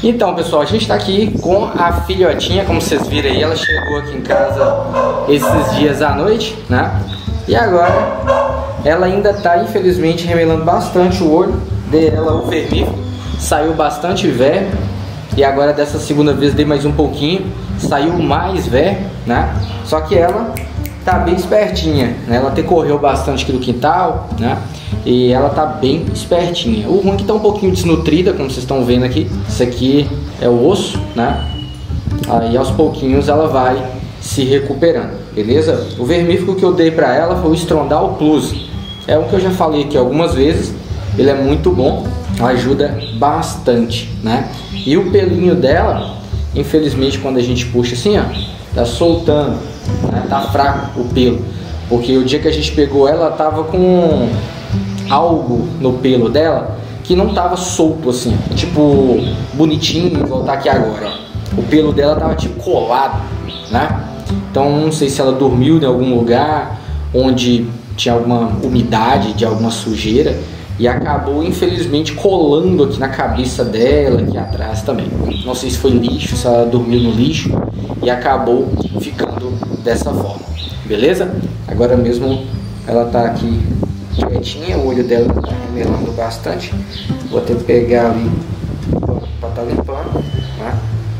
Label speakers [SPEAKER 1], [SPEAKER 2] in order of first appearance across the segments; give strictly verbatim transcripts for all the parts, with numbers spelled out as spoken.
[SPEAKER 1] Então, pessoal, a gente tá aqui com a filhotinha, como vocês viram aí, ela chegou aqui em casa esses dias à noite, né? E agora ela ainda tá, infelizmente, remelando bastante o olho. Dei ela o vermífugo, saiu bastante verme. E agora dessa segunda vez dei mais um pouquinho, saiu mais verme, né? Só que ela tá bem espertinha, né? Ela até correu bastante aqui do quintal, né? E ela tá bem espertinha. O ruim é que tá um pouquinho desnutrida, como vocês estão vendo aqui. Isso aqui é o osso, né? Aí aos pouquinhos ela vai se recuperando, beleza? O vermífugo que eu dei pra ela foi o Strondal Plus. É um que eu já falei aqui algumas vezes. Ele é muito bom, ajuda bastante, né? E o pelinho dela, infelizmente, quando a gente puxa assim, ó, tá soltando, né? Tá fraco o pelo. Porque o dia que a gente pegou ela, ela tava com algo no pelo dela que não tava solto assim, tipo bonitinho, igual tá aqui agora, ó. O pelo dela tava tipo colado, né? Então não sei se ela dormiu em algum lugar onde tinha alguma umidade, de alguma sujeira, e acabou infelizmente colando aqui na cabeça dela, aqui atrás também. Não sei se foi lixo, se ela dormiu no lixo e acabou ficando dessa forma, beleza? Agora mesmo ela tá aqui quietinha, o olho dela tá remelando bastante. Vou até pegar ali para tá limpando, né?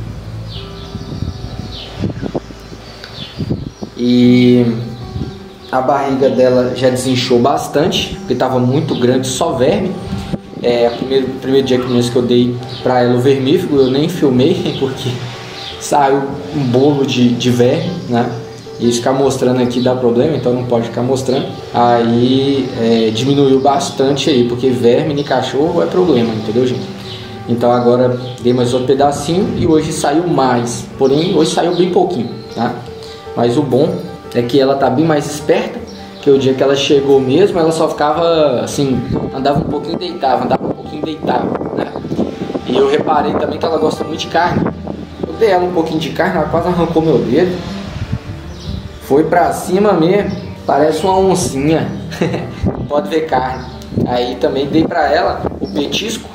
[SPEAKER 1] E a barriga dela já desinchou bastante, porque tava muito grande, só verme. É, o primeiro, primeiro dia que eu dei para ela o vermífugo, eu nem filmei, porque saiu um bolo de, de verme, né? E ficar mostrando aqui dá problema, então não pode ficar mostrando. Aí é, diminuiu bastante aí, porque verme de cachorro é problema, entendeu, gente? Então agora dei mais outro pedacinho e hoje saiu mais. Porém, hoje saiu bem pouquinho, tá? Mas o bom é que ela tá bem mais esperta, que o dia que ela chegou mesmo, ela só ficava assim, andava um pouquinho e deitava, andava um pouquinho e deitava, né? E eu reparei também que ela gosta muito de carne. Eu dei ela um pouquinho de carne, ela quase arrancou meu dedo. Foi pra cima mesmo, parece uma oncinha. Pode ver carne. Aí também dei pra ela o petisco.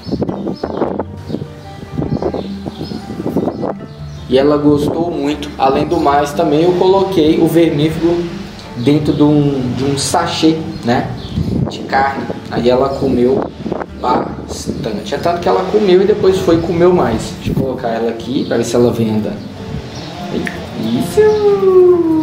[SPEAKER 1] E ela gostou muito. Além do mais, também eu coloquei o vermífugo dentro de um, de um sachê, né, de carne. Aí ela comeu bastante. É tanto que ela comeu e depois foi e comeu mais. Deixa eu colocar ela aqui para ver se ela vem andando. Isso!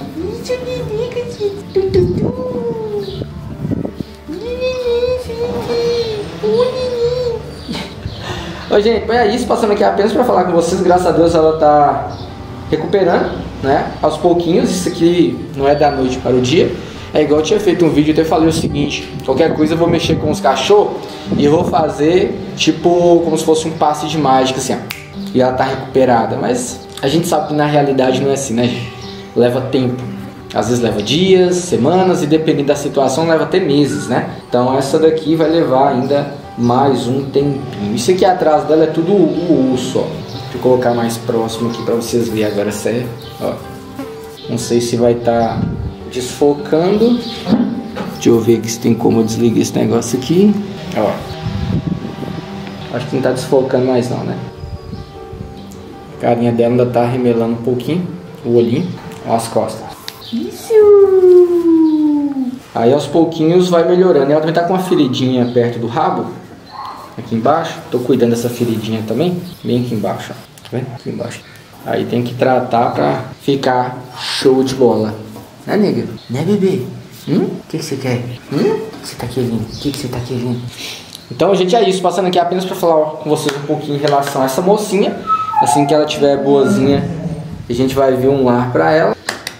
[SPEAKER 1] Oi, gente, é isso, passando aqui apenas para falar com vocês. Graças a Deus ela tá recuperando, né, aos pouquinhos. Isso aqui não é da noite para o dia. É igual eu tinha feito um vídeo, eu até falei o seguinte: qualquer coisa eu vou mexer com os cachorros e eu vou fazer tipo como se fosse um passe de mágica assim, ó, e ela tá recuperada. Mas a gente sabe que na realidade não é assim, né, gente? Leva tempo. Às vezes leva dias, semanas e dependendo da situação leva até meses, né? Então essa daqui vai levar ainda mais um tempinho. Isso aqui atrás dela é tudo o osso, ó. Deixa eu colocar mais próximo aqui para vocês verem agora, sério. Ó. Não sei se vai estar tá desfocando. Deixa eu ver aqui se tem como eu desligar esse negócio aqui. Ó. Acho que não tá desfocando mais não, né? A carinha dela ainda tá remelando um pouquinho. O olhinho. Ó, as costas. Isso. Aí aos pouquinhos vai melhorando. Ela também tá com uma feridinha perto do rabo, aqui embaixo. Tô cuidando dessa feridinha também, bem aqui embaixo, ó. Tá vendo? Aqui embaixo. Aí tem que tratar pra ficar show de bola. Né, nega? Né, bebê? Hum? O que que você quer? Hum? O que você tá querendo? O que que você tá querendo? Então, gente, é isso. Passando aqui apenas pra falar com vocês um pouquinho em relação a essa mocinha. Assim que ela tiver boazinha, a gente vai ver um lar pra ela.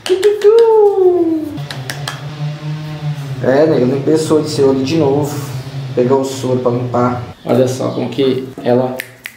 [SPEAKER 1] É, nega, nem pensou de ser olho de novo. Pegar o soro pra limpar. Olha só como que ela...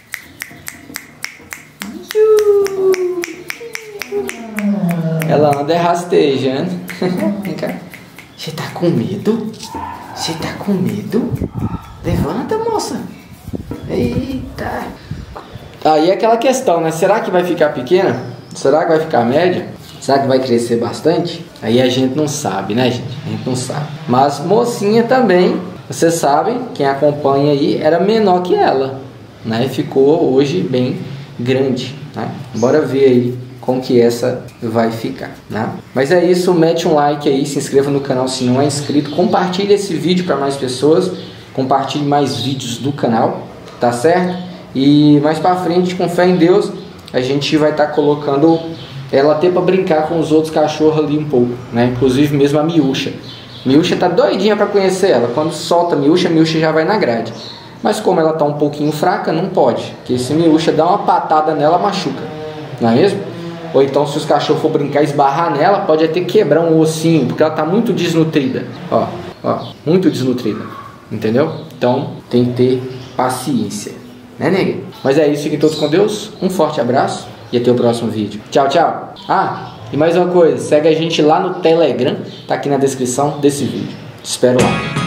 [SPEAKER 1] Ela anda rastejando. Vem cá. Você tá com medo? Você tá com medo? Levanta, moça. Eita. Aí é aquela questão, né? Será que vai ficar pequena? Será que vai ficar média? Será que vai crescer bastante? Aí a gente não sabe, né, gente? A gente não sabe. Mas mocinha também, vocês sabem, quem acompanha aí, era menor que ela. né? E ficou hoje bem grande, né? Bora ver aí como que essa vai ficar, né? Mas é isso, mete um like aí, se inscreva no canal se não é inscrito, compartilhe esse vídeo para mais pessoas, compartilhe mais vídeos do canal, tá certo? E mais para frente, com fé em Deus, a gente vai estar tá colocando ela até para brincar com os outros cachorros ali um pouco, né? Inclusive mesmo a Miúcha. Miúcha tá doidinha para conhecer ela. Quando solta a Miúcha, a Miúcha já vai na grade. Mas como ela tá um pouquinho fraca, não pode, porque se Miúcha dá uma patada nela, machuca, não é mesmo? Ou então se os cachorros for brincar e esbarrar nela, pode até quebrar um ossinho, porque ela tá muito desnutrida, ó, ó, muito desnutrida, entendeu? Então tem que ter paciência, né, nega? Mas é isso, fiquem todos com Deus, um forte abraço e até o próximo vídeo. Tchau, tchau. Ah, e mais uma coisa, segue a gente lá no Telegram, tá aqui na descrição desse vídeo. Te espero lá.